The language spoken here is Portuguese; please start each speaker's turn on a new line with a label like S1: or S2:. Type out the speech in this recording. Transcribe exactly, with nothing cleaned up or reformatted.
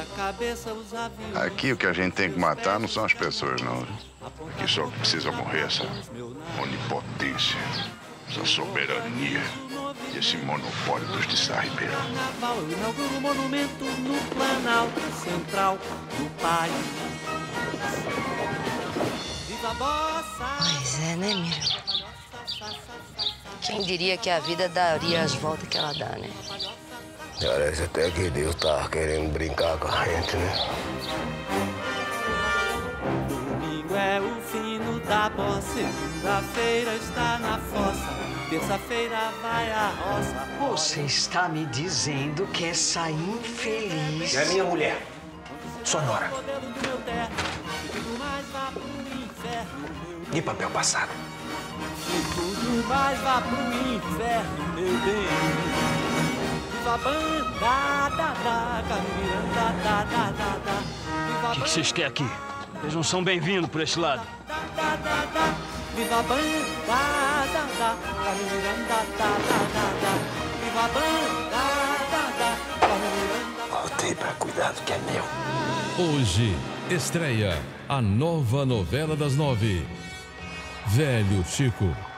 S1: Aqui o que a gente tem que matar não são as pessoas, não. Aqui só precisa morrer essa onipotência, essa soberania e esse monopólio dos de Sá Ribeiro.
S2: Eu inauguro o monumento no Planalto Central do país. Viva a bossa!
S3: Pois é, né, Miro? Quem diria que a vida daria as voltas que ela dá, né?
S4: Parece até que Deus tá querendo brincar com a gente, né?
S2: Domingo é o fino da bossa, segunda-feira está na fossa, terça-feira vai a roça.
S5: Você está me dizendo que essa infeliz...
S4: É minha mulher, Sonora. De papel passado.
S2: E tudo mais vá pro inferno, meu bem. Viva a banda, da, da, caminhando, da, da, da, da.
S6: O que, que vocês querem aqui? Eles não são bem-vindos por esse lado.
S2: Da, da, da, da. Viva a banda, da, da, caminhando, da, da, da, da. Viva a banda, da, da, caminhando.
S4: Voltei pra cuidar do que é meu.
S7: Hoje estreia a nova novela das nove. Velho Chico.